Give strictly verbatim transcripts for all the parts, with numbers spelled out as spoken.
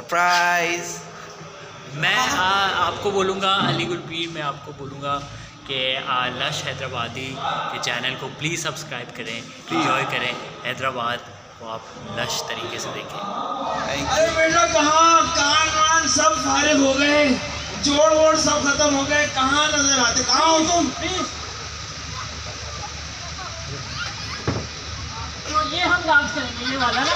Surprise. मैं आ, आपको बोलूँगा अली गुलपीर, मैं आपको बोलूँगा कि लश हैदराबादी के चैनल को प्लीज़ सब्सक्राइब करें, एंजॉय करें हैदराबाद को, आप लश तरीके से देखें। अरे बेटा कहाँ कान वान सब फारिग हो गए, जोड़ वोड़ सब खत्म हो गए, कहाँ नजर आते, कहाँ हो तुम? तो ये हम डांस करेंगे, ये वाला ना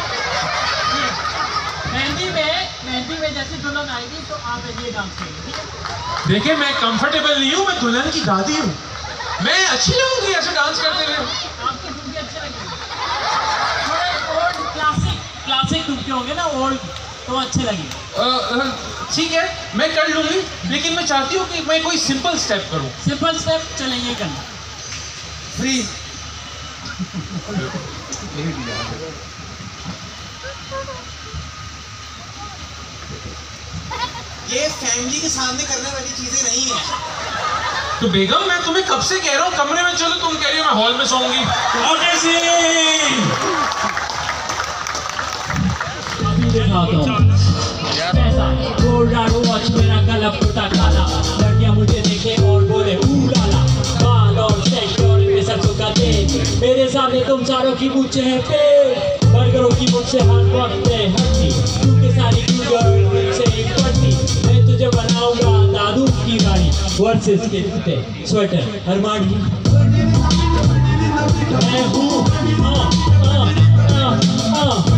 मेहंदी में, मेहंदी में जैसे दुल्हन आएगी तो आप ये डांस करेंगे, ठीक है? देखिए मैं कंफर्टेबल नहीं हूँ, मैं दुल्हन की दादी हूँ, मैं अच्छी लगूंगी ऐसे डांस करते हुए। आपके ठुमके अच्छे लगेंगे, थोड़े ओल्ड क्लासिक क्लासिक ठुमके होंगे ना, ओल्ड, तो अच्छे लगेंगे। ठीक है मैं कर लूंगी, लेकिन मैं चाहती हूँ कि मैं कोई सिंपल स्टेप करूँ। सिंपल स्टेप चलें, ये करना फ्री। ये फैमिली के सामने करने वाली चीजें नहीं है। तो बेगम मैं तुम्हें कब से कह रहा हूँ कमरे में चलो, तुम कह रही हो मैं हॉल में सोऊंगी। अभी दिखाता हूँ ऐसा गोल्ड वॉच मेरा गला फूटा काला, लड़कियां मुझे देखे और बोले ऊ लाला, बाल और सेक्स और मेरे सरसों का तेल, मेरे सामने तुम चारों की पूछे हैं पेड़, बर्गरों की मुझसे हाथ बढ़ते हट्टी, क्योंकि सारी गर्ल मुझसे एक पट्टी, मैं तुझे बनाऊंगा दादू की गाड़ी, वर्सेस के जूते स्वेटर अरमानी, मैं हूँ हाँ हाँ हाँ हाँ।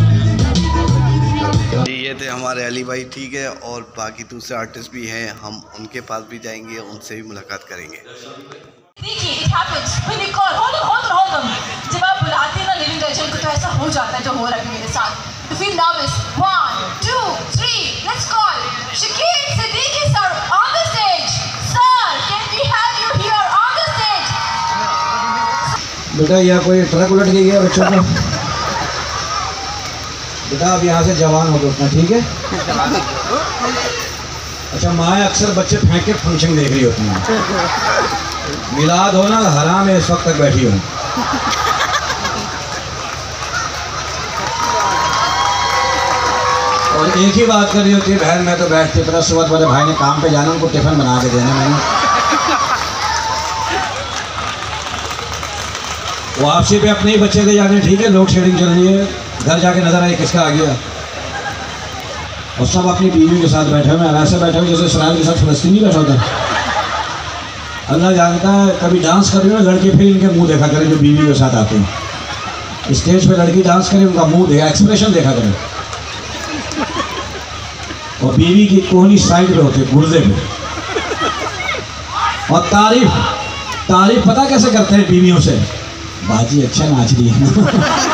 ये थे हमारे अली भाई, ठीक है, और बाकी दूसरे आर्टिस्ट भी हैं, हम उनके पास भी जाएंगे, उनसे भी मुलाकात करेंगे। देखिए it happens when you call, hold on, hold on, hold on. जब आप बुलाते हैं ना लिविंग लेजेंड को तो ऐसा हो जाता है जो हो रहा है मेरे साथ। To feel nervous. One, two, three. Let's call Shakib Siddiqui sir on the stage. Sir, can we have you here on the stage? बेटा यह कोई ट्रक उलट गई है बच्चों का। बेटा अब यहाँ से जवान हो उठना, ठीक है? अच्छा माँ अक्सर बच्चे फेंक के फंक्शन देख रही होती हैं, मिलाद हो ना हराम है, इस वक्त तक बैठी हूँ। और एक ही बात कर रही होती है बहन, मैं तो बैठती पता सुबह वाले भाई ने काम पे जाना, उनको टिफिन बना के देना मैंने। वापसी पे अपने ही बच्चे के जाने, ठीक है? लोड शेडिंग चल रही है, घर जाके नजर आए किसका आ गया, और सब अपनी बीवी के साथ बैठे हुए, ऐसे बैठे हुए जैसे इसराइल के साथ फलस्तीनी बैठा होता। अल्लाह जानता है, कभी डांस कर रही हो ना लड़के, फिर इनके मुंह देखा करें जो बीवी के साथ आते हैं। स्टेज पे लड़की डांस करे, उनका मुंह देखा, एक्सप्रेशन देखा करें, और बीवी की कोहनी साइड पे होते, गुर्दे पे। और तारीफ तारीफ पता कैसे करते हैं बीवियों से, बाजी अच्छा नाच रही है।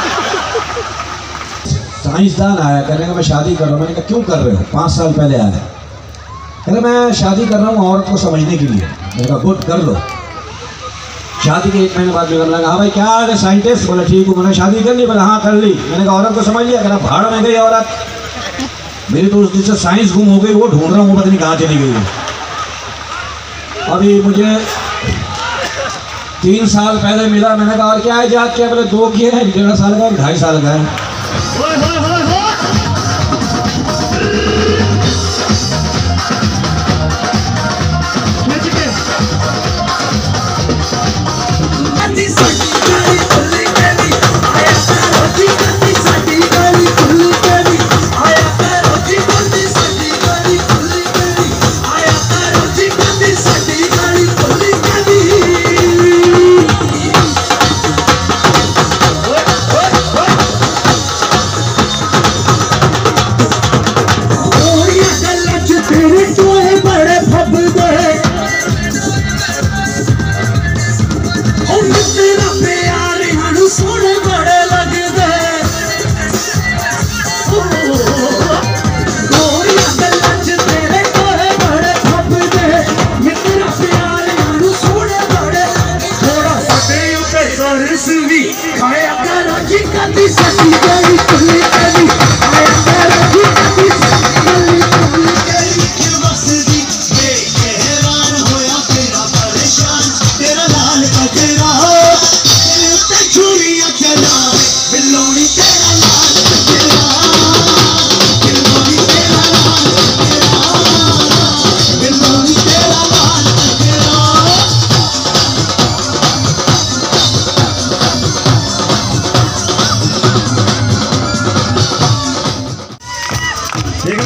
साइंसदान आया, कहने का मैं शादी कर रहा हूँ। मैंने कहा क्यों कर रहे हो? पाँच साल पहले आया, कहने मैं शादी कर रहा हूँ औरत को समझने के लिए। मैंने कहा गुड, कर लो। शादी के एक महीने बाद बिगड़ने लगा, हाँ भाई क्या है साइंटिस्ट? बोला ठीक हूँ। मैंने शादी कर ली? बोला हाँ कर ली। मैंने कहा औरत को समझ लिया? कहना भाड़ में गई औरत, मेरी तो उस दिन से साइंस गुम हो गई, वो ढूंढ रहा हूँ, पता नहीं कहाँ चली गई। अभी मुझे तीन साल पहले मिला, मैंने कहा और क्या है जात क्या? बोले दो किए हैं, डेढ़ साल का, ढाई साल का है।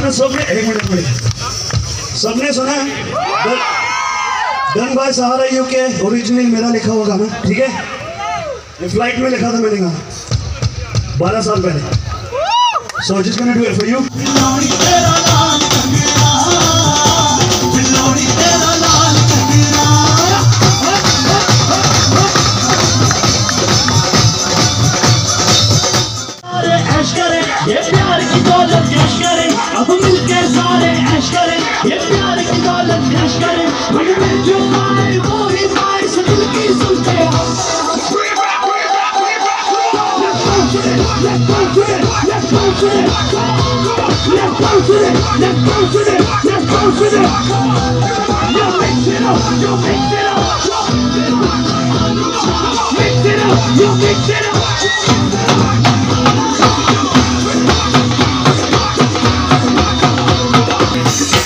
गाना सबने एक मिनट मिनट सबने सुना है? Done by Sahara UK, original मेरा लिखा हुआ गाना, ठीक है? ये फ्लाइट में लिखा था मैंने गाना बारह साल पहले। So just gonna do it for you. ये प्यार की दौलत कैश करें, अब मिलकर सारे ऐश करें। ये प्यार की दौलत कैश करें, मन में जो आए वो ही पाए, सब दिल की सुनते हम। Let's go to it, let's go to it, let's go to it, let's go to it, let's go to it, let's go to it. Yo, mix it up, yo, mix it up, mix it up, yo, mix it up. Yeah.